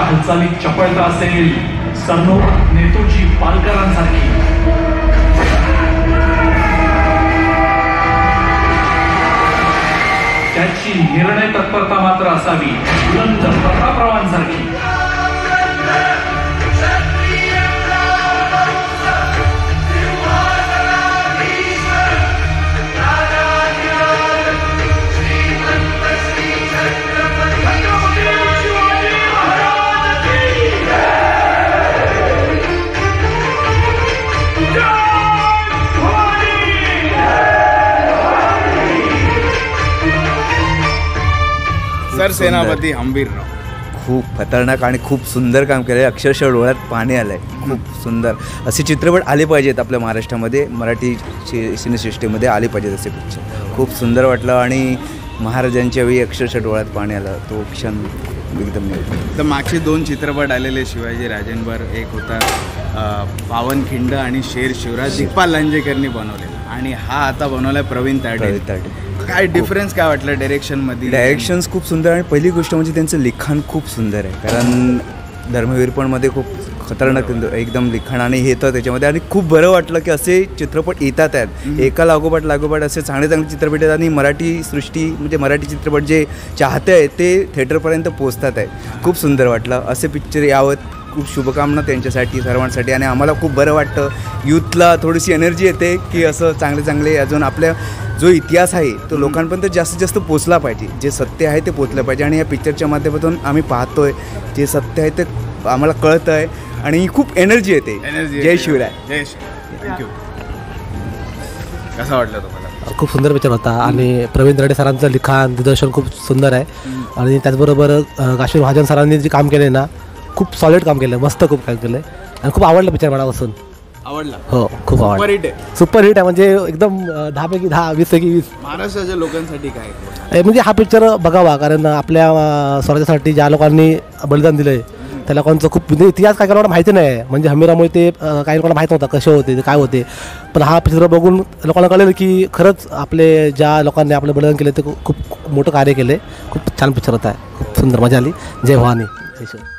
हालचालीत चपळता असेल सन्नो नेतोजी पालकरांसारखी, त्याची निर्णय तत्परता मात्र असावी बुलंद प्रतापरावांसारखी. सर सेनापती हंबीरराव खूप खतरनाक आणि खूप सुंदर काम केलं आहे. अक्षरशः डोळ्यात पाणी आलं आहे. खूप सुंदर असे चित्रपट आले पाहिजेत आपल्या महाराष्ट्रामध्ये, मराठी सिनेसृष्टीमध्ये आले पाहिजेत असे पिक्चर. खूप सुंदर वाटलं आणि महाराजांच्या वेळी अक्षरशः डोळ्यात पाणी आलं. तो क्षण एकदम तर मागचे 2 चित्रपट आलेले शिवाजी राजेंवर, एक होता पावनखिंड आणि शेर शिवराज, दिग्पाल लांजेकरनी बनवलेला, आणि हा आता बनवला प्रवीण ताडे. काय डिफरन्स काय वाटलं डायरेक्शनमध्ये? डायरेक्शन्स खूप सुंदर आणि पहिली गोष्ट म्हणजे त्यांचं लिखाण खूप सुंदर आहे. कारण धर्मवीरपणमध्ये खूप खतरनाक एकदम लिखाण आणि हे तर त्याच्यामध्ये, आणि खूप बरं वाटलं की असे चित्रपट येतात आहेत, एका लागोपाठ असे चांगले चित्रपट आहेत आणि मराठी सृष्टी म्हणजे मराठी चित्रपट जे चाहते आहेत ते थिएटरपर्यंत पोचतात आहे. खूप सुंदर वाटलं. असे पिक्चर यावं, खूप शुभकामना त्यांच्यासाठी सर्वांसाठी. आणि आम्हाला खूप बरं वाटतं, यूथला थोडीशी एनर्जी येते की असं चांगले अजून आपल्या जो इतिहास आहे तो लोकांपर्यंत जास्तीत जास्त पोचला पाहिजे. जे सत्य आहे ते पोचलं पाहिजे आणि या पिक्चरच्या माध्यमातून आम्ही पाहतोय जे सत्य आहे ते आम्हाला कळतं आहे आणि खूप एनर्जी येते. जय शिवराय. जय शिवराय. थँक्यू. कसा वाटलं तुम्हाला? खूप सुंदर पिक्चर होता आणि प्रवीण ताडे सरांचं लिखाण दिग्दर्शन खूप सुंदर आहे. आणि त्याचबरोबर काशीर महाजन सरांनी जे काम केले ना, खूप सॉलिड काम केलं, मस्त खूप काम केलं आणि खूप आवडलं पिक्चर मनापासून. आवडला? हो, खूप आवडला. सुपरहिट आहे म्हणजे एकदम 10 पैकी 10, 20 पैकी 20. महाराष्ट्राच्या लोकांसाठी काय म्हणजे हा पिक्चर बघावा, कारण आपल्या स्वराज्यासाठी ज्या लोकांनी बलिदान दिलं आहे त्या लोकांचं खूप म्हणजे इतिहास काय लोकांना माहिती नाही आहे. म्हणजे हंबीरामुळे ते काही लोकांना माहीत नव्हतं कसे होते, काय होते, पण हा पिक्चर बघून लोकांना कळेल की खरंच आपले ज्या लोकांनी आपलं बलिदान केलं ते खूप मोठं कार्य केलं. खूप छान पिक्चर होता आहे, खूप सुंदर मजा आली. जय भवानी. जय शिव.